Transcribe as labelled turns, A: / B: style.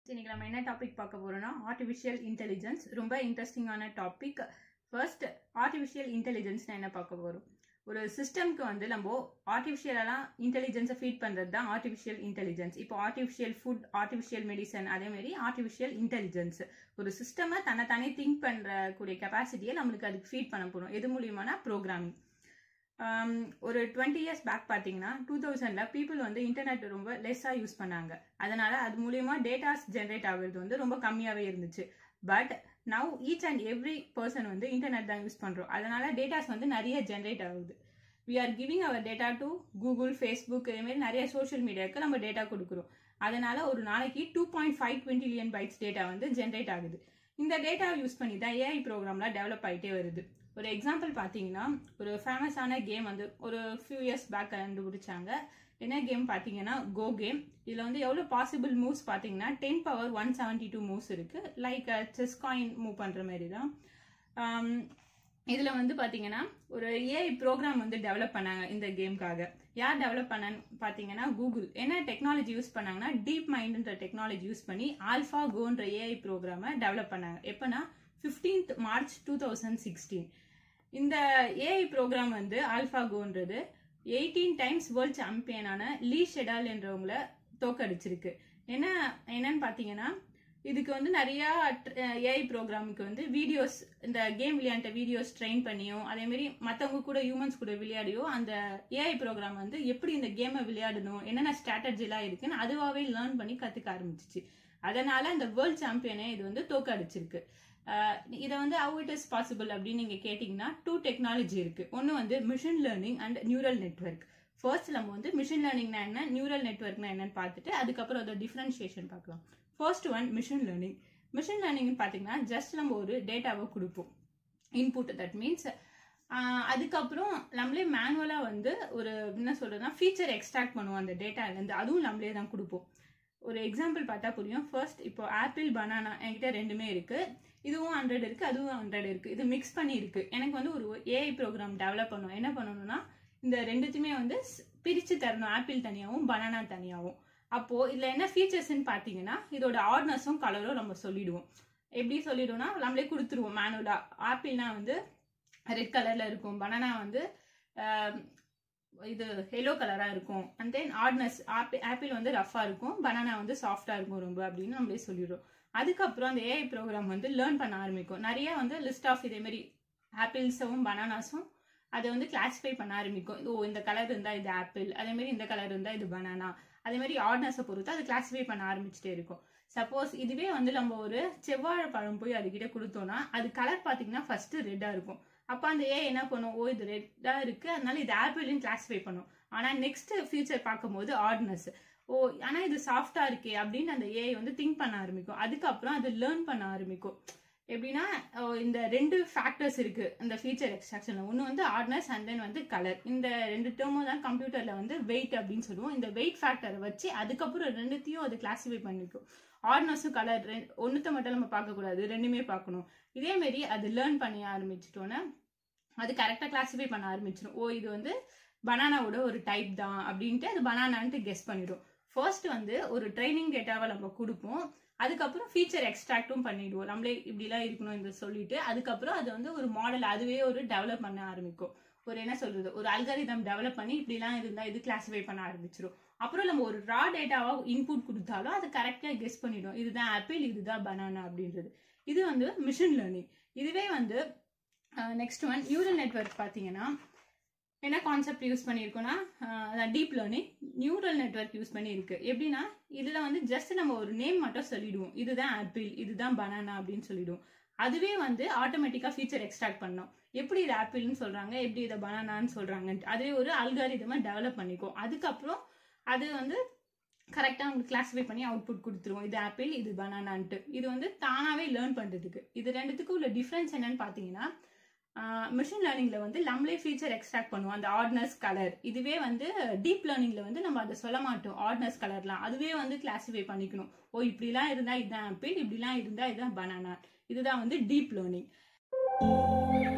A: இன்னைக்கு நம்ம என்ன டாபிக் பார்க்க போறோம்னா ஆர்டிஃபிஷியல் இன்டெலிஜென்ஸ். ரொம்ப இன்ட்ரெஸ்டிங்கான டாபிக். ஃபர்ஸ்ட், ஆர்டிஃபிஷியல் இன்டெலிஜென்ஸ்னா என்ன பார்க்க போறோம். ஒரு சிஸ்டம்க்கு வந்து நம்ம ஆர்டிஃபிஷியலாக இன்டெலிஜென்ஸை ஃபீட் பண்ணுறது தான் ஆர்டிஃபிஷியல் இன்டெலிஜென்ஸ். இப்போ ஆர்டிஃபிஷியல் ஃபுட், ஆர்டிஃபிஷியல் மெடிசன், அதேமாரி ஆர்டிஃபிஷியல் இன்டெலிஜென்ஸ். ஒரு சிஸ்டமை தன்னை திங்க் பண்ணுறக்கூடிய கெப்பாசிட்டியை நம்மளுக்கு அதுக்கு ஃபீட் பண்ண போகிறோம். எது மூலியமான ப்ரோக்ராமிங். ஒரு 20 years பேக் பார்த்தீங்கன்னா 2000ல பீப்புள் வந்து இன்டர்நெட் ரொம்ப லெஸ்ஸாக யூஸ் பண்ணாங்க. அதனால அது மூலியமா டேட்டாஸ் ஜென்ரேட் ஆகுறது வந்து ரொம்ப கம்மியாகவே இருந்துச்சு. But now each and every person வந்து இன்டர்நெட் தான் யூஸ் பண்ணுறோம். அதனால டேட்டாஸ் வந்து நிறைய ஜென்ரேட் ஆகுது. We are giving our data to Google, Facebook, இதேமாரி நிறைய சோஷியல் மீடியாவுக்கு நம்ம டேட்டா கொடுக்குறோம். அதனால ஒரு நாளைக்கு 2.5 quintillion bytes டேட்டா வந்து ஜென்ரேட் ஆகுது. இந்த டேட்டாவை யூஸ் பண்ணி தான் ஏஐ ப்ரோக்ராம்லாம் டெவலப் ஆகிட்டே வருது. ஒரு எக்ஸாம்பிள் பார்த்தீங்கன்னா, ஒரு ஃபேமஸான கேம் வந்து ஒரு ஃபியூ இயர்ஸ் பேக் கண்டுபிடிச்சாங்க. என்ன கேம் பார்த்தீங்கன்னா கோ கேம். இதில் வந்து எவ்வளோ பாசிபிள் மூவ்ஸ் பார்த்தீங்கன்னா 10^172 மூவ்ஸ் இருக்குது. லைக் செஸ் காயின் மூவ் பண்ணுற மாதிரி தான். இதில் வந்து பார்த்தீங்கன்னா ஒரு ஏஐ ப்ரோக்ராம் வந்து டெவலப் பண்ணாங்க இந்த கேமுக்காக. யார் டெவலப் பண்ணான்னு பார்த்தீங்கன்னா கூகுள். என்ன டெக்னாலஜி யூஸ் பண்ணாங்கன்னா டீப் மைண்டுன்ற டெக்னாலஜி யூஸ் பண்ணி ஆல்ஃபா கோன்ற ஏஐ ப்ரோக்ராமை டெவலப் பண்ணாங்க. எப்போனா 15th March 2016. இந்த ஏஐ ப்ரோக்ராம் வந்து ஆல்ஃபா கோன்றது 18 times வேர்ல்ட் சாம்பியனான லீ ஷெடால் என்றவங்களை தோக்கடிச்சிருக்கு. என்னன்னு பார்த்தீங்கன்னா, இதுக்கு வந்து நிறைய ஏஐ ப்ரோக்ராமுக்கு வந்து வீடியோஸ், இந்த கேம் விளையாண்ட வீடியோஸ் ட்ரெயின் பண்ணியும், அதேமாரி மற்றவங்க கூட ஹியூமன்ஸ் கூட விளையாடியோ அந்த ஏஐ ப்ரோக்ராம் வந்து எப்படி இந்த கேமை விளையாடணும், என்னென்ன ஸ்ட்ராட்டஜிலாம் இருக்குன்னு அதுவாகவே லேர்ன் பண்ணி கற்றுக்க ஆரம்பிச்சிச்சு. அதனால இந்த வேர்ல்ட் சாம்பியனை இது வந்து தோக்கடிச்சிருக்கு. இதை வந்து ஹவு இட் இஸ் பாசிபிள் அப்படின்னு நீங்கள் கேட்டிங்கன்னா 2 டெக்னாலஜி இருக்குது. ஒன்று வந்து machine learning and neural network. First நம்ம வந்து மிஷின் லேர்னிங்னா என்ன, நியூரல் நெட்வொர்க்னா என்னன்னு பார்த்துட்டு அதுக்கப்புறம் அதோட டிஃப்ரென்ஷியேஷன் பார்க்கலாம். First one machine learning. Machine லேர்னிங்னு பார்த்தீங்கன்னா ஜஸ்ட் நம்ம ஒரு டேட்டாவை கொடுப்போம், இன்புட். தட் மீன்ஸ் அதுக்கப்புறம் நம்மளே மேனுவலாக வந்து ஒரு என்ன சொல்கிறதுனா ஃபீச்சர் எக்ஸ்ட்ராக்ட் பண்ணுவோம் அந்த டேட்டாலேருந்து. அதுவும் நம்மளே தான் கொடுப்போம். ஒரு எக்ஸாம்பிள் பார்த்தா புரியும். ஃபர்ஸ்ட் இப்போ ஆப்பிள், பனானா என்கிட்ட ரெண்டுமே இருக்குது. இதுவும் 100 இருக்குது, அதுவும் 100 இருக்குது. இது மிக்ஸ் பண்ணி இருக்கு. எனக்கு வந்து ஒரு ஏஐ ப்ரோக்ராம் டெவலப் பண்ணணும். என்ன பண்ணணும்னா இந்த ரெண்டுத்தையுமே வந்து பிரித்து தரணும், ஆப்பிள் தனியாகவும் பனானா தனியாகவும். அப்போது இதில் என்ன ஃபீச்சர்ஸ்ன்னு பார்த்தீங்கன்னா, இதோட ஆர்ட்னஸும் கலரும் நம்ம சொல்லிடுவோம். எப்படி சொல்லிடுவோம்னா நம்மளே கொடுத்துருவோம் மேனுவலாக. ஆப்பிள்னா வந்து ரெட் கலரில் இருக்கும், பனானா வந்து இது எல்லோ கலராக இருக்கும். அண்ட் தென் ஆர்ட்னஸ், ஆப்பிள் வந்து ரஃபாக இருக்கும், பனானா வந்து சாஃப்டாக இருக்கும் ரொம்ப அப்படின்னு நம்மளே சொல்லிடுறோம். அதுக்கப்புறம் அந்த ஏஐ ப்ரோக்ராம் வந்து லேர்ன் பண்ண ஆரம்பிக்கும். நிறைய வந்து லிஸ்ட் ஆஃப் இதேமாரி ஆப்பிள்ஸும் பனானாஸும் அதை வந்து கிளாஸிஃபை பண்ண ஆரம்பிக்கும். ஓ, இந்த கலர் இருந்தால் இது ஆப்பிள், அதேமாரி இந்த கலர் இருந்தால் இது பனானா, அதேமாதிரி ஆர்ட்னஸை பொறுத்து அது கிளாஸிஃபை பண்ண ஆரம்பிச்சுட்டே இருக்கும். சப்போஸ் இதுவே வந்து நம்ம ஒரு செவ்வாழை பழம் போய் அதுக்கிட்ட கொடுத்தோம்னா அது கலர் பார்த்தீங்கன்னா ஃபர்ஸ்ட் ரெட்டாக இருக்கும். அப்போ அந்த ஏ என்ன பண்ணும், ஓ இது ரெட்டாக இருக்குது அதனால இது ஆப்பிள்னு கிளாஸிஃபை பண்ணும். ஆனால் நெக்ஸ்ட் ஃபியூச்சர் பார்க்கும்போது ஆர்ட்னஸ், ஓ ஆனால் இது சாஃப்டாக இருக்கே அப்படின்னு அந்த ஏஐ வந்து திங்க் பண்ண ஆரம்பிக்கும். அதுக்கப்புறம் அது லேர்ன் பண்ண ஆரம்பிக்கும். எப்படின்னா இந்த 2 ஃபேக்டர்ஸ் இருக்குது இந்த ஃபீச்சர் எக்ஸ்ட்ராக்ஷனில். ஒன்று வந்து ஆர்ட்னஸ் அண்ட் தென் வந்து கலர். இந்த 2 டேர்மும் தான் கம்ப்யூட்டரில் வந்து வெயிட் அப்படின்னு சொல்லுவோம். இந்த வெயிட் ஃபேக்டரை வச்சு அதுக்கப்புறம் ரெண்டுத்தையும் அது கிளாஸிஃபை பண்ணிக்கும். ஆர்ட்னஸும் கலர் ஒன்றுத்த மட்டும் நம்ம பார்க்கக்கூடாது, ரெண்டுமே பார்க்கணும். இதேமாரி அது லேர்ன் பண்ணி ஆரம்பிச்சிட்டோன்னா அது கரெக்டாக கிளாஸிஃபை பண்ண ஆரம்பிச்சிடும். ஓ இது வந்து பனானாவோட ஒரு டைப் தான் அப்படின்ட்டு அது பனானான்ட்டு கெஸ் பண்ணிடும். ஃபர்ஸ்ட் வந்து ஒரு ட்ரைனிங் டேட்டாவை நம்ம கொடுப்போம். அதுக்கப்புறம் ஃபீச்சர் எக்ஸ்ட்ராக்டும் பண்ணிடுவோம். நம்மளே இப்படிலாம் இருக்கணும் இந்த சொல்லிட்டு அதுக்கப்புறம் அது வந்து ஒரு மாடல் அதுவே ஒரு டெவலப் பண்ண ஆரம்பிக்கும். ஒரு என்ன சொல்றது, ஒரு அல்காரிதம் டெவலப் பண்ணி இப்படிலாம் இருந்தால் இது கிளாஸிஃபை பண்ண ஆரம்பிச்சிடும். அப்புறம் நம்ம ஒரு ரா டேட்டாவா இன்புட் கொடுத்தாலும் அது கரெக்டாக கெஸ் பண்ணிடும், இதுதான் ஆப்பிள், இதுதான் பனானா அப்படின்றது. இது வந்து மிஷின் லேர்னிங். இதுவே வந்து நெக்ஸ்ட் ஒன் நியூரல் நெட்வொர்க். பார்த்தீங்கன்னா என்ன கான்செப்ட் யூஸ் பண்ணியிருக்கோன்னா deep learning neural network use பண்ணியிருக்கு. எப்படின்னா இதில் வந்து ஜஸ்ட் நம்ம ஒரு நேம் மட்டும் சொல்லிடுவோம், இதுதான் ஆப்பிள், இதுதான் பனானா அப்படின்னு சொல்லிடுவோம். அதுவே வந்து ஆட்டோமேட்டிக்காக ஃபீச்சர் எக்ஸ்ட்ராக்ட் பண்ணோம். எப்படி இது ஆப்பிள்னு சொல்கிறாங்க, எப்படி இதை பனானான்னு சொல்கிறாங்கன்ட்டு அதுவே ஒரு அல்காரிதமாக டெவலப் பண்ணிக்கும். அதுக்கப்புறம் அது வந்து கரெக்டாக உங்களுக்கு கிளாஸிஃபை பண்ணி அவுட்புட் கொடுத்துருவோம், இது ஆப்பிள், இது பனானான்ட்டு. இது வந்து தானாகவே லேர்ன் பண்ணுறதுக்கு. இது ரெண்டுத்துக்கும் உள்ள டிஃப்ரென்ஸ் என்னன்னு பார்த்தீங்கன்னா, மிஷின் லேர்னிங்ல வந்து நம்மளே ஃபீச்சர் எக்ஸ்ட்ராக்ட் பண்ணுவோம், அந்த ஆர்ட்னஸ் கலர். இதுவே வந்து டீப் லேர்னிங்ல வந்து நம்ம அதை சொல்ல மாட்டோம், ஆர்ட்னஸ் கலர்லாம் அதுவே வந்து கிளாஸிஃபை பண்ணிக்கணும். ஓ இப்படிலாம் இருந்தால் இதுதான் ஆப்பிள், இப்படிலாம் இருந்தால் இதுதான் பனானா. இதுதான் வந்து டீப் லேர்னிங்.